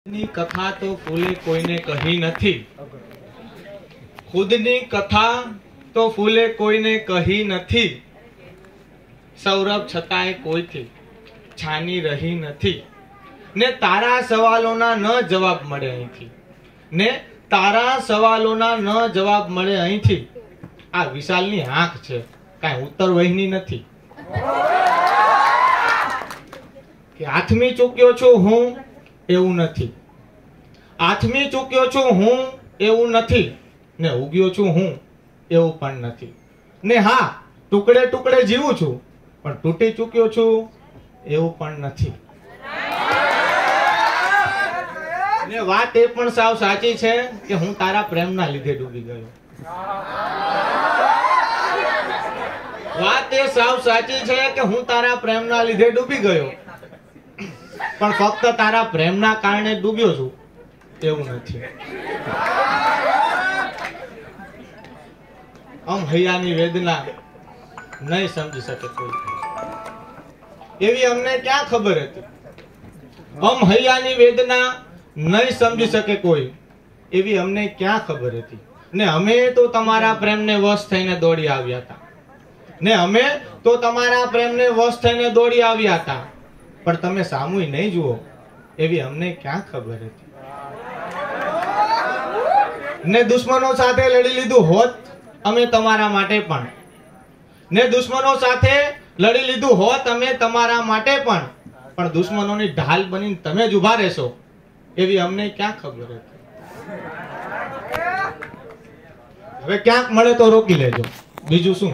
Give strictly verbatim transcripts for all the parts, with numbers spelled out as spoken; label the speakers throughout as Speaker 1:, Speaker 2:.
Speaker 1: ની કથા તો ફૂલે કોઈને કહી નથી, ખુદની કથા તો ફૂલે કોઈને કહી નથી, સૌરભ છતાંય કોઈથી છાની રહી નથી, ને તારા સવાલોના ન જવાબ મળે અહીંથી, ને તારા સવાલોના ન જવાબ મળે અહીંથી. આ વિશાલની આંખ છે, કાંઈ ઉત્તર વહીની નથી. કે આથમી ચૂક્યો છું હું એવું નથી, આથમી ચૂક્યો છું હું એવું નથી, ને ઉગ્યો છું હું એવું પણ નથી, ને હા ટુકડે ટુકડે જીવું છું પણ તૂટી ચૂક્યો છું એવું પણ નથી. ને વાત એ પણ સાવ સાચી છે કે હું તારા પ્રેમના લીધે ડૂબી ગયો. વાત એ સાવ સાચી છે કે હું તારા પ્રેમના લીધે ડૂબી ગયો, પણ ફક્ત તારા પ્રેમના કારણે ડૂબ્યો છું એવું નથી. આમ હૈયાની વેદના નહીં સમજી શકે કોઈ, એવી અમને ક્યાં ખબર હતી. આમ હૈયાની વેદના નહીં સમજી શકે કોઈ, એવી અમને ક્યાં ખબર હતી. ને અમે તો તમારા પ્રેમને વશ થઈને દોડી આવ્યા હતા, ને અમે તો તમારા પ્રેમને વશ થઈને દોડી આવ્યા હતા, પણ તમે સામુય નહીં જુઓ એવી અમને ક્યાં ખબર હતી. ને દુશ્મનો સાથે લડી લીધું હોત અમે તમારા માટે પણ, ને દુશ્મનો સાથે લડી લીધું હોત અમે તમારા માટે પણ, પણ દુશ્મનોની ઢાલ બનીને તમે જ ઉભા રહેશો એવી અમને ક્યાં ખબર હતી. હવે ક્યાંક મળે તો રોકી લેજો, બીજું શું.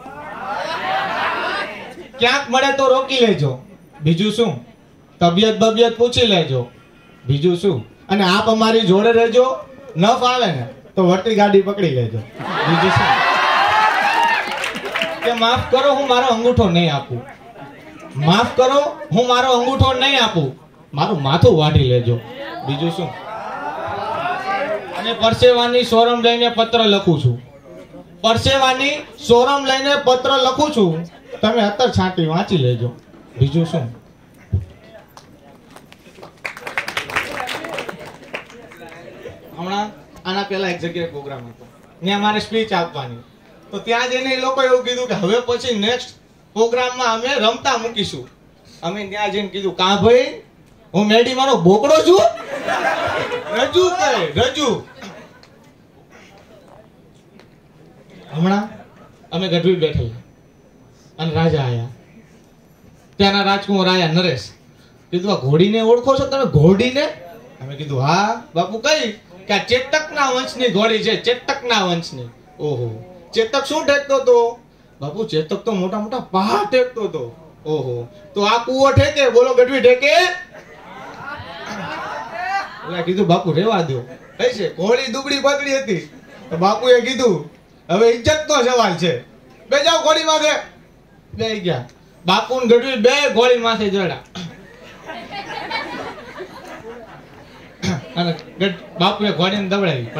Speaker 1: ક્યાંક મળે તો રોકી લેજો, બીજું શું. તબિયત બબિયત પૂછી લેજો, બીજું શું. અને આપ અમારી જોડે રહેજો, ન ફાવે ને તો વળતી ગાડી પકડી લેજો, બીજું શું. કે માફ કરો હું મારો અંગૂઠો નહીં આપું, માફ કરો હું મારો અંગૂઠો નહીં આપું, મારું માથું વાઢી લેજો, બીજું શું. અને પરસેવાની સોરમ લઈને પત્ર લખું છું, પરસેવાની સોરમ લઈને પત્ર લખું છું, તમે અત્તર છાંટી વાંચી લેજો, બીજું શું. હમણાં આના પહેલા એક જગ્યાએ પ્રોગ્રામ હતો, ત્યાં મારે સ્પીચ આપવાની, તો ત્યાં જઈને એ લોકો એવું કીધું કે હવે પછી નેક્સ્ટ પ્રોગ્રામમાં અમે રમતા મૂકીશું. અમે ત્યાં જઈને કીધું કા ભાઈ હું મેડીમાંનો બોકડો છું, રજુ કહે રજુ. હમણાં અમે ગઢવી બેઠેલા અને રાજા આયા, ત્યાંના રાજકુમાર આયા નરેશ. કીધું આ ઘોડીને ઓળખો છો તમે, ઘોડીને? અમે કીધું હા બાપુ. કઈ? કે આ ચેતકના વંશની ઘોડી છે, ચેતકના વંશની. ઓહો, ચેતક શું ઠેકતો હતો બાપુ? ચેતક તો મોટા મોટા પહાડ ઠેકતો હતો. ઓહો, તો આ કુવો ઠેકે? બોલો ગઢવી ઠેકે? એટલે કીધું બાપુ રેવા દો. કઈ છે? ઘોડી દુબળી પતળી હતી. તો બાપુએ કીધું હવે ઇજ્જત નો સવાલ છે, બે જાઓ ઘોડી માથે. બે ગયા બાપુ ને ગઢવી, બે ઘોડી માથે જડા. અને બાપુએ ઘોડીને દબડાવી.